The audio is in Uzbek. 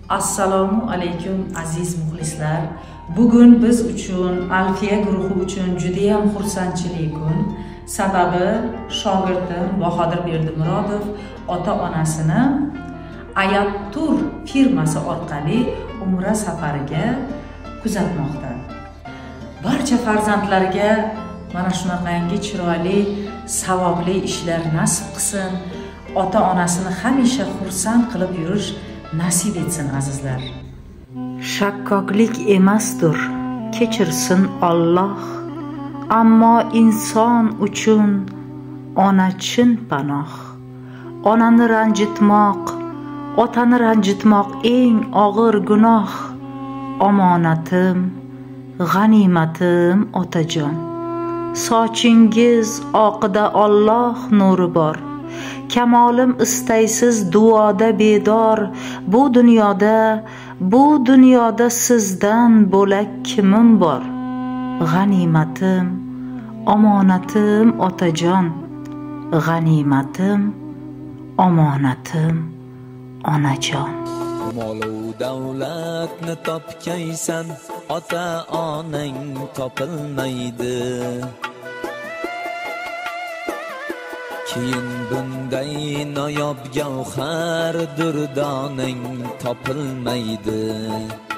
Assalomu alaykum aziz muxlislar. Bugun biz uchun, Alfiya guruhi uchun juda ham xursandchilik kun. Sababi shogirdim Bahodir Berdimurodov ota-onasini Ayat Tur firmasi orqali umra safariga kuzatmoqda. Barcha farzandlarga mana shunaqangi chiroyli, savobli ishlar nasib qilsin. Ota-onasini hamisha xursand qilib yurish nasib etsin azizlar. Shakkoklik emasdir, kechirsin Alloh. Ammo inson uchun ona chin panoh. Onani ranjitmoq, otani ranjitmoq eng og'ir gunoh. Omonatim, g'animatim otajon. Sochingiz oqida Alloh nuri bor. Kamolim istaysiz duoda bedor. Bu dunyoda sizdan bo'lak kimim bor? G'animatim, omonatim otajon. G'animatim, omonatim onajon. Molu davlatni topgaysan, ota-onang topilmaydi. Keyin bunday noyob gavhar durdonang topilmaydi.